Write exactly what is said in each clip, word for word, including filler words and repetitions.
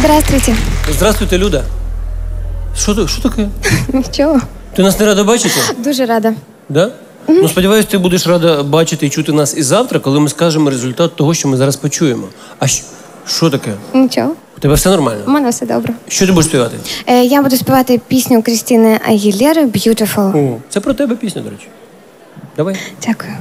Здравствуйте. Здравствуйте, Люда. Що, ти- що таке? Нічого. Ти нас не рада бачити? Дуже рада. Да? Ну, сподіваюсь, ти будеш рада бачити і чути нас і завтра, коли ми скажемо результат того, що ми зараз почуємо. А що, що таке? Нічого. У тебе все нормально? У мене все добре. Що ти будеш співати? Е, я буду співати пісню Крістіни Агілєри «Beautiful». О, це про тебе пісня, до речі. Давай. Дякую.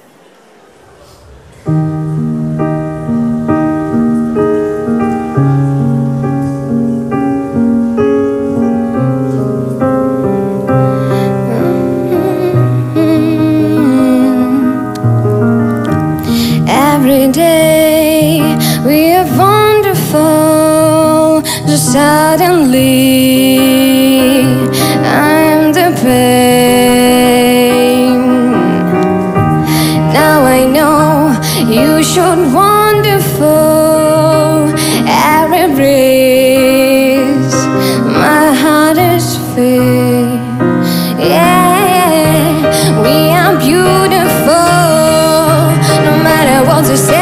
Every day we are wonderful, just suddenly I'm the pain. Now I know you should wonderful. Every breeze, my heart is filled. Yeah, we are beautiful, no matter what to say.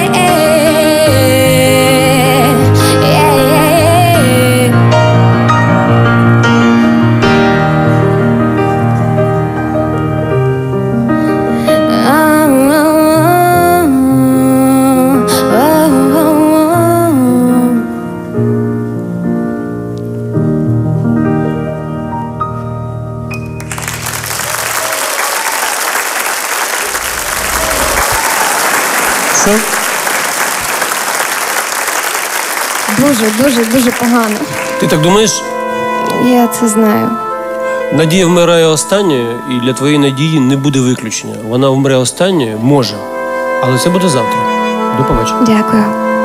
Що? Дуже, дуже, дуже погано. Ти так думаєш? Я це знаю. Надія вмирає останньою, і для твоєї надії не буде виключення. Вона вмре останньою, може. Але це буде завтра. До побачення. Дякую.